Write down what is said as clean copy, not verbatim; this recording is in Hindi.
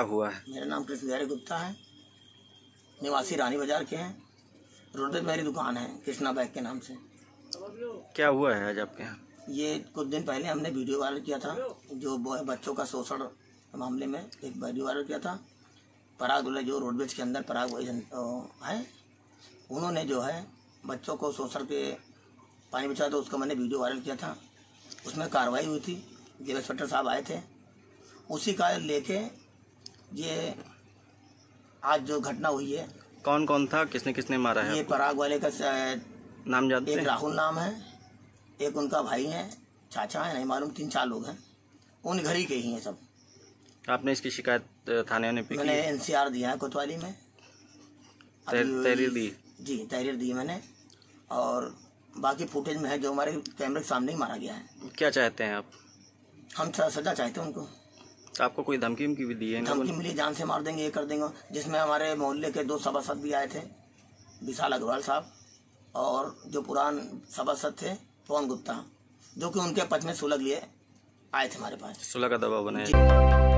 हुआ है? मेरा नाम कृष्ण बिहारी गुप्ता है, निवासी रानी बाजार के हैं। रोड पे मेरी दुकान है कृष्णा बैग के नाम से। क्या हुआ है आज आपके यहाँ? ये कुछ दिन पहले हमने वीडियो वायरल किया था, जो बच्चों का शोषण मामले में एक वीडियो वायरल किया था। पराग वाले जो रोडवेज के अंदर पराग है, उन्होंने जो है बच्चों को शोषण के पानी बचाया, तो उसका मैंने वीडियो वायरल किया था। उसमें कार्रवाई हुई थी, जेल इंस्पेक्टर साहब आए थे। उसी का लेके ये आज जो घटना हुई है। कौन कौन था, किसने किसने मारा है? ये पराग वाले का नाम जानते हैं? एक राहुल नाम है, एक उनका भाई है, चाचा है, नहीं मालूम, 3-4 लोग हैं। उन घर ही के ही हैं सब। आपने इसकी शिकायत थाने में? मैंने NCR दिया है कोतवाली में। तहरीर दी? जी, तहरीर दी मैंने। और बाकी फुटेज में है जो हमारे कैमरे के सामने ही मारा गया है। क्या चाहते हैं आप? हम सजा चाहते हैं उनको। आपको कोई धमकी भी दी है? धमकी मिली, जान से मार देंगे, ये कर देंगे। जिसमें हमारे मोहल्ले के 2 सभासद भी आए थे, विशाल अग्रवाल साहब और जो पुरान सभासद थे पवन गुप्ता, जो कि उनके पक्ष में सुलह लिए आए थे हमारे पास। सुलह का दबाव बनाया।